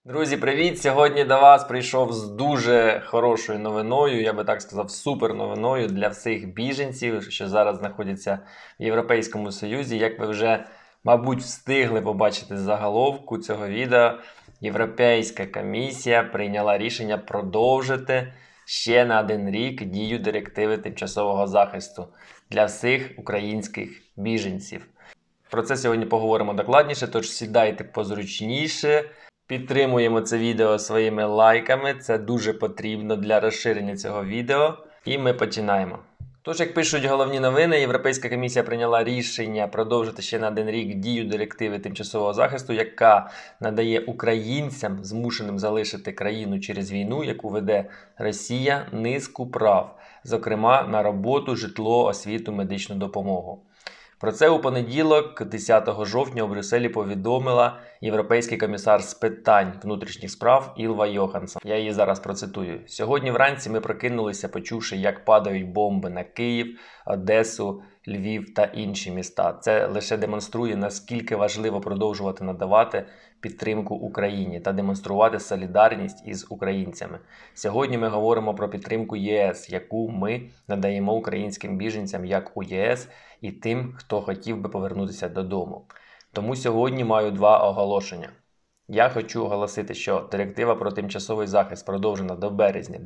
Друзі, привіт! Сьогодні до вас прийшов з дуже хорошою новиною, я би так сказав, супер новиною для всіх біженців, що зараз знаходяться в Європейському Союзі. Як ви вже, мабуть, встигли побачити з заголовку цього відео, Європейська комісія прийняла рішення продовжити ще на 1 рік дію директиви тимчасового захисту для всіх українських біженців. Про це сьогодні поговоримо докладніше, тож сідайте позручніше. Підтримуємо це відео своїми лайками, це дуже потрібно для розширення цього відео. І ми починаємо. Тож, як пишуть головні новини, Європейська комісія прийняла рішення продовжити ще на 1 рік дію директиви тимчасового захисту, яка надає українцям, змушеним залишити країну через війну, яку веде Росія, низку прав, зокрема на роботу, житло, освіту, медичну допомогу. Про це у понеділок, 10 жовтня, у Брюсселі повідомила європейський комісар з питань внутрішніх справ Ілва Йоханссон. Я її зараз процитую. «Сьогодні вранці ми прокинулися, почувши, як падають бомби на Київ, Одесу, Львів та інші міста. Це лише демонструє, наскільки важливо продовжувати надавати підтримку Україні та демонструвати солідарність із українцями. Сьогодні ми говоримо про підтримку ЄС, яку ми надаємо українським біженцям як у ЄС і тим, хто хотів би повернутися додому. Тому сьогодні маю 2 оголошення. Я хочу оголосити, що директива про тимчасовий захист продовжена до березня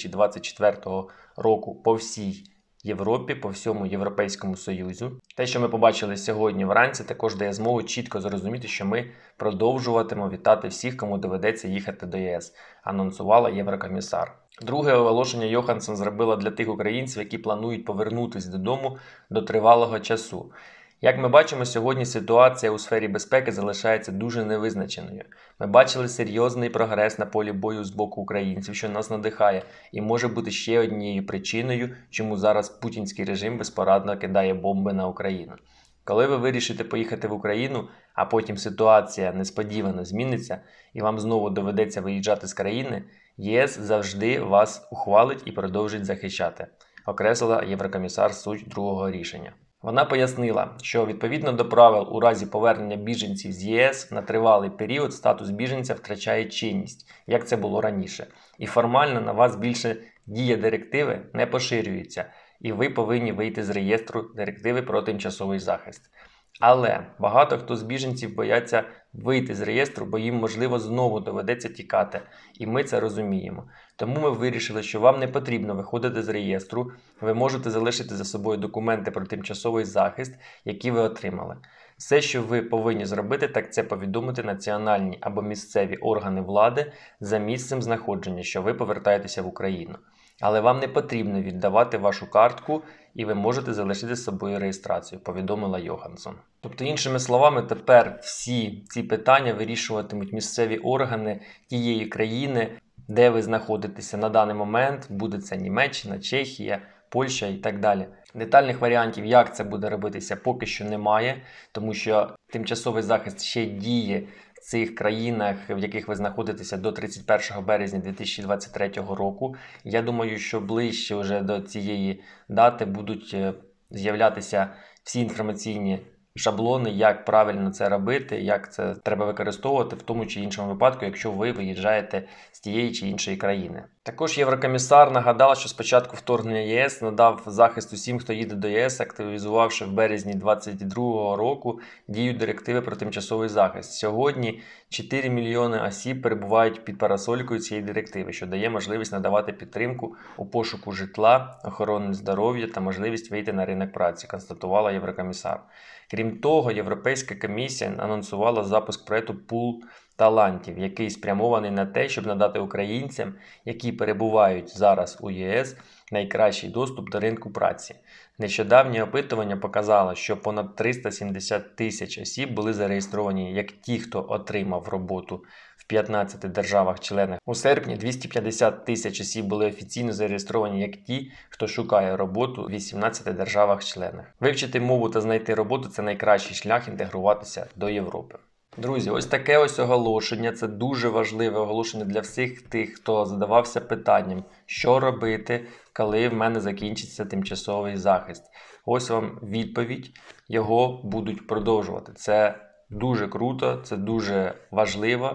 2024 року по всій Європі, по всьому Європейському Союзу. Те, що ми побачили сьогодні вранці, також дає змогу чітко зрозуміти, що ми продовжуватимемо вітати всіх, кому доведеться їхати до ЄС, анонсувала Єврокомісар. Друге оголошення Йоханссон зробила для тих українців, які планують повернутися додому до тривалого часу. Як ми бачимо, сьогодні ситуація у сфері безпеки залишається дуже невизначеною. Ми бачили серйозний прогрес на полі бою з боку українців, що нас надихає, і може бути ще однією причиною, чому зараз путінський режим безпорадно кидає бомби на Україну. Коли ви вирішите поїхати в Україну, а потім ситуація несподівано зміниться, і вам знову доведеться виїжджати з країни, ЄС завжди вас ухвалить і продовжить захищати, окреслила Єврокомісар суть другого рішення. Вона пояснила, що відповідно до правил у разі повернення біженців з ЄС на тривалий період статус біженця втрачає чинність, як це було раніше. І формально на вас більше дія директиви не поширюється, і ви повинні вийти з реєстру директиви про тимчасовий захист. Але багато хто з біженців бояться вийти з реєстру, бо їм, можливо, знову доведеться тікати. І ми це розуміємо. Тому ми вирішили, що вам не потрібно виходити з реєстру, ви можете залишити за собою документи про тимчасовий захист, які ви отримали. Все, що ви повинні зробити, так це повідомити національні або місцеві органи влади за місцем знаходження, що ви повертаєтеся в Україну. Але вам не потрібно віддавати вашу картку, і ви можете залишити з собою реєстрацію, повідомила Йоханссон. Тобто, іншими словами, тепер всі ці питання вирішуватимуть місцеві органи тієї країни, де ви знаходитеся на даний момент, буде це Німеччина, Чехія, Польща і так далі. Детальних варіантів, як це буде робитися, поки що немає, тому що тимчасовий захист ще діє в цих країнах, в яких ви знаходитеся, до 31 березня 2023 року. Я думаю, що ближче вже до цієї дати будуть з'являтися всі інформаційні шаблони, як правильно це робити, як це треба використовувати в тому чи іншому випадку, якщо ви виїжджаєте з тієї чи іншої країни. Також Єврокомісар нагадала, що спочатку вторгнення ЄС надав захист усім, хто їде до ЄС, активізувавши в березні 2022 року дію директиви про тимчасовий захист. Сьогодні 4 мільйони осіб перебувають під парасолькою цієї директиви, що дає можливість надавати підтримку у пошуку житла, охорони здоров'я та можливість вийти на ринок праці, констатувала Єврокомісар. Крім того, Європейська комісія анонсувала запуск проєкту «Пул талантів», який спрямований на те, щоб надати українцям, які перебувають зараз у ЄС, найкращий доступ до ринку праці. Нещодавнє опитування показало, що понад 370 тисяч осіб були зареєстровані як ті, хто отримав роботу в 15 державах-членах. У серпні 250 тисяч осіб були офіційно зареєстровані як ті, хто шукає роботу в 18 державах-членах. Вивчити мову та знайти роботу – це найкращий шлях інтегруватися до Європи. Друзі, ось таке ось оголошення, це дуже важливе оголошення для всіх тих, хто задавався питанням, що робити, коли в мене закінчиться тимчасовий захист. Ось вам відповідь, його будуть продовжувати. Це дуже круто, це дуже важливо.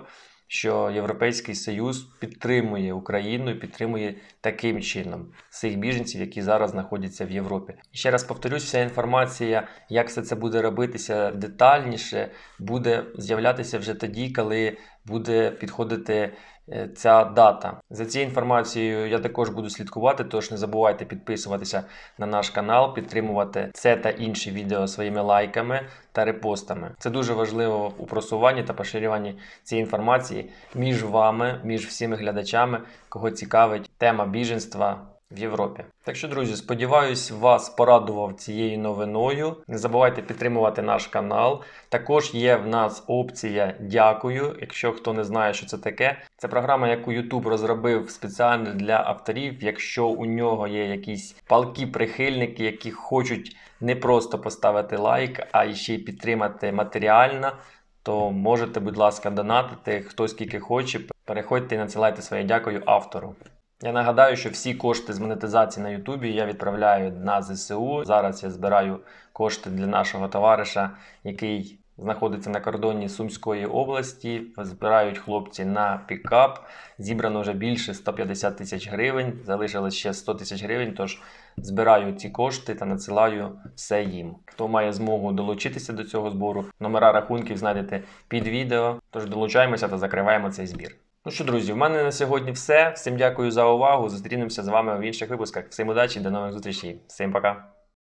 що Європейський Союз підтримує Україну і підтримує таким чином цих біженців, які зараз знаходяться в Європі. Ще раз повторюсь, вся інформація, як все це буде робитися детальніше, буде з'являтися вже тоді, коли буде підходити ця дата. За цією інформацією я також буду слідкувати, тож не забувайте підписуватися на наш канал, підтримувати це та інші відео своїми лайками та репостами. Це дуже важливо у просуванні та поширюванні цієї інформації між вами, між всіми глядачами, кого цікавить тема біженства в Європі. Так що, друзі, сподіваюсь, вас порадував цією новиною. Не забувайте підтримувати наш канал. Також є в нас опція «Дякую», якщо хто не знає, що це таке. Це програма, яку YouTube розробив спеціально для авторів, якщо у нього є якісь палкі прихильники, які хочуть не просто поставити лайк, а ще й підтримати матеріально, то можете, будь ласка, донатити, хто скільки хоче. Переходьте і надсилайте своє дякую автору. Я нагадаю, що всі кошти з монетизації на Ютубі я відправляю на ЗСУ. Зараз я збираю кошти для нашого товариша, який знаходиться на кордоні Сумської області. Збирають хлопці на пікап. Зібрано вже більше 150 тисяч гривень. Залишилось ще 100 тисяч гривень, тож збираю ці кошти та надсилаю все їм. Хто має змогу долучитися до цього збору, номера рахунків знайдете під відео. Тож долучаємося та закриваємо цей збір. Ну що, друзі, в мене на сьогодні все. Всім дякую за увагу. Зустрінемося з вами в інших випусках. Всім удачі, до нових зустрічей. Всім пока.